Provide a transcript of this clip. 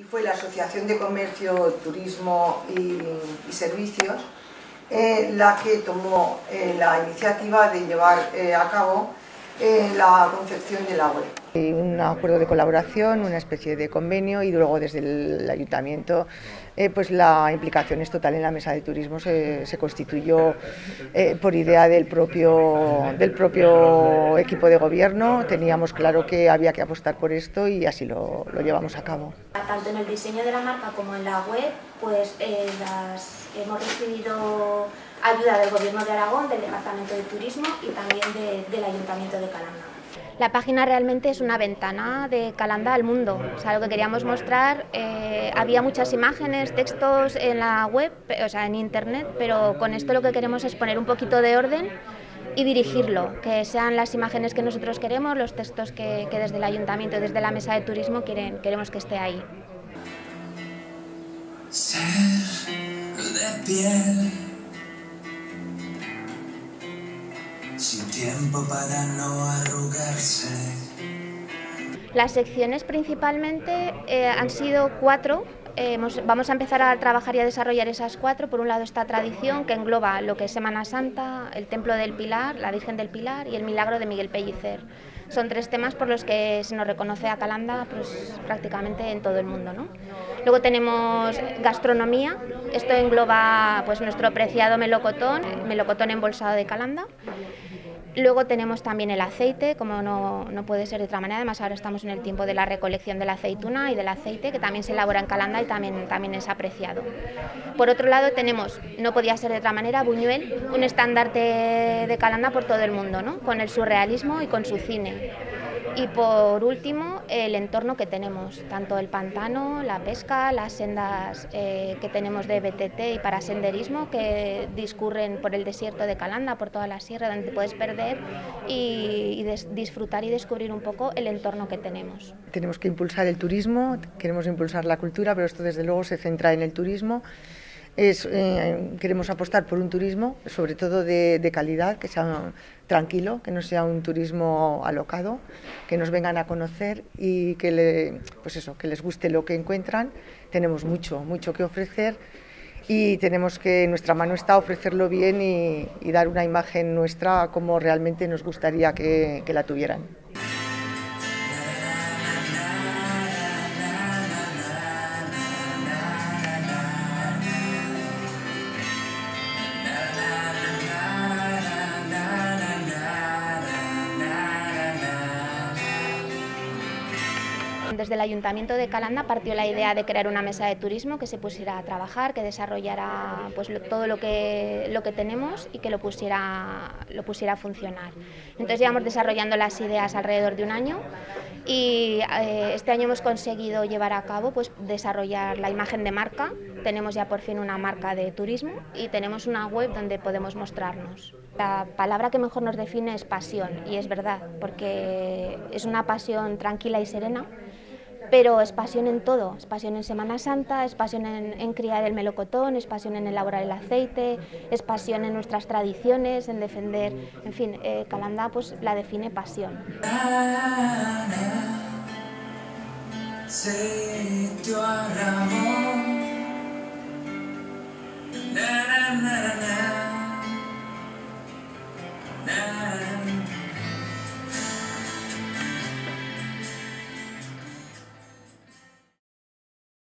fue la Asociación de Comercio, Turismo y Servicios la que tomó la iniciativa de llevar a cabo la concepción de la web. Un acuerdo de colaboración, una especie de convenio, y luego desde el ayuntamiento pues la implicación es total en la mesa de turismo. Se constituyó por idea del propio equipo de gobierno. Teníamos claro que había que apostar por esto y así lo llevamos a cabo. Tanto en el diseño de la marca como en la web, pues hemos recibido ayuda del Gobierno de Aragón, del Departamento de Turismo y también del Ayuntamiento de Calanda. La página realmente es una ventana de Calanda al mundo. O sea, lo que queríamos mostrar, había muchas imágenes, textos en la web, o sea, en internet, pero con esto lo que queremos es poner un poquito de orden y dirigirlo, que sean las imágenes que nosotros queremos, los textos que desde el Ayuntamiento, desde la Mesa de Turismo queremos que esté ahí. Ser de piel, sin tiempo para no arrugarse. Las secciones principalmente han sido 4. Vamos a empezar a trabajar y a desarrollar esas 4. Por un lado, esta tradición que engloba lo que es Semana Santa, el Templo del Pilar, la Virgen del Pilar y el Milagro de Miguel Pellicer. Son 3 temas por los que se nos reconoce a Calanda pues, prácticamente en todo el mundo, ¿no? Luego tenemos gastronomía. Esto engloba pues, nuestro preciado melocotón embolsado de Calanda. Luego tenemos también el aceite, como no puede ser de otra manera. Además ahora estamos en el tiempo de la recolección de la aceituna y del aceite, que también se elabora en Calanda y también es apreciado. Por otro lado tenemos, no podía ser de otra manera, Buñuel, un estandarte de Calanda por todo el mundo, ¿no? Con el surrealismo y con su cine. Y por último, el entorno que tenemos, tanto el pantano, la pesca, las sendas que tenemos de BTT y para senderismo que discurren por el desierto de Calanda, por toda la sierra, donde te puedes perder y disfrutar y descubrir un poco el entorno que tenemos. Tenemos que impulsar el turismo, queremos impulsar la cultura, pero esto desde luego se centra en el turismo. Queremos apostar por un turismo, sobre todo de calidad, que sea tranquilo, que no sea un turismo alocado, que nos vengan a conocer y que les guste lo que encuentran. Tenemos mucho que ofrecer y tenemos que, en nuestra mano está ofrecerlo bien y dar una imagen nuestra como realmente nos gustaría que la tuvieran. Desde el Ayuntamiento de Calanda partió la idea de crear una mesa de turismo que se pusiera a trabajar, que desarrollara pues, todo lo que tenemos y que lo pusiera a funcionar. Entonces llevamos desarrollando las ideas alrededor de un año y este año hemos conseguido llevar a cabo, pues, desarrollar la imagen de marca. Tenemos ya por fin una marca de turismo y tenemos una web donde podemos mostrarnos. La palabra que mejor nos define es pasión, y es verdad, porque es una pasión tranquila y serena, pero es pasión en todo, es pasión en Semana Santa, es pasión en criar el melocotón, es pasión en elaborar el aceite, es pasión en nuestras tradiciones, en defender, en fin, Calanda pues la define pasión. Sitio a Ramón.